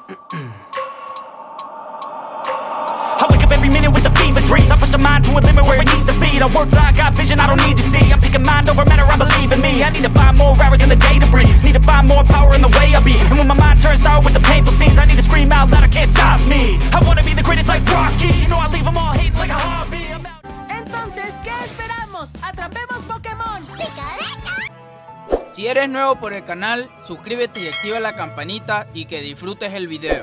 I wake up every minute with the fever dreams. I push my mind to a limit where it needs to be. I work blind, got vision I don't need to see. I'm picking mind over matter, I believe in me. I need to find more hours in the day to breathe. Need to find more power in the way I be. And when my mind turns sour with the painful scenes, I need to scream out loud, I can't stop me. I wanna be the greatest like Rocky. You know I leave them all hating like a hobby. Entonces, ¿qué esperamos? ¡Atrapemos Pokémon! Si eres nuevo por el canal, suscríbete y activa la campanita y que disfrutes el video.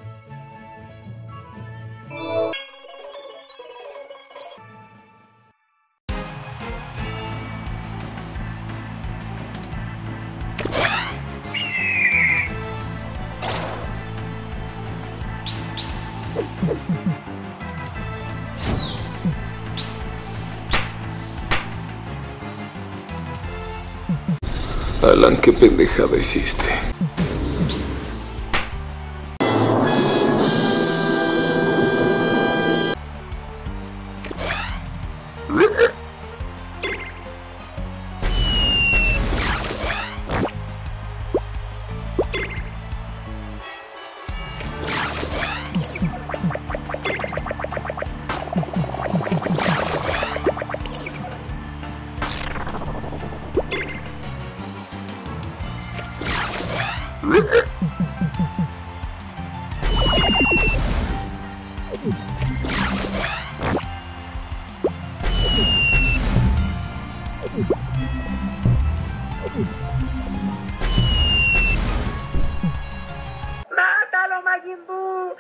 Alan, qué pendejada hiciste. ¡Mátalo, Majin Buu!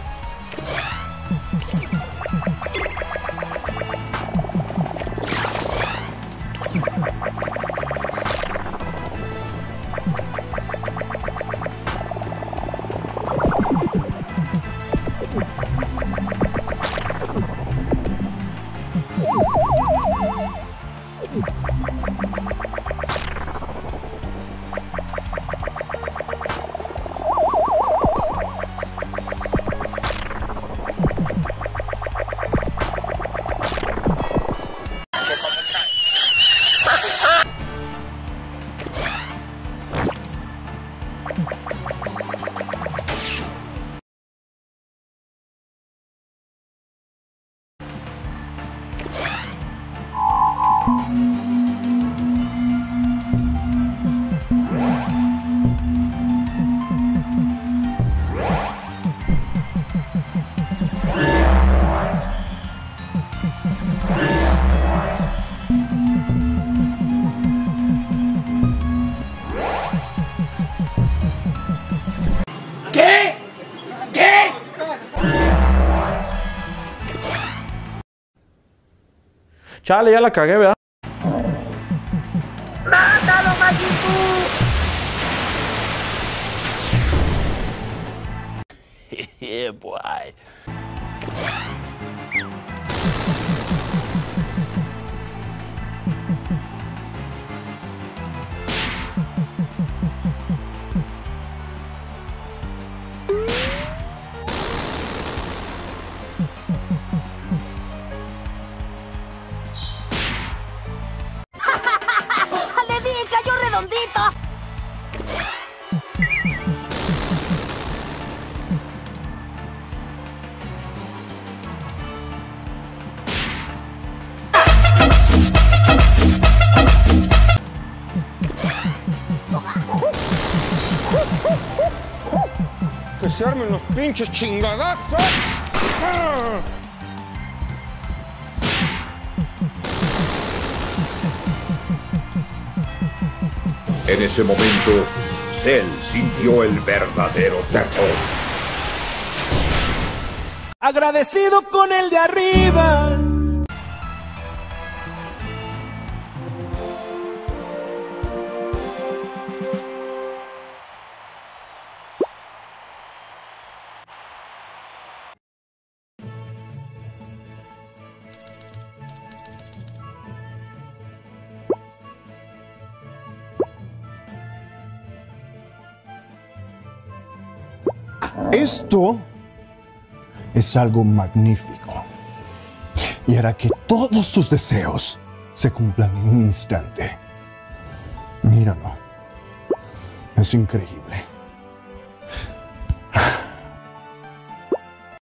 ¿Qué? ¿Qué? Chale, ya la cagué, ¿verdad? ¡Mátalo, Majin Buu! Yeah, boy. ¡Le di! ¡Cayó redondito! ¡Que se armen los pinches chingadazos! En ese momento, Cell sintió el verdadero terror. Agradecido con el de arriba. Esto es algo magnífico y hará que todos tus deseos se cumplan en un instante. Míralo, es increíble.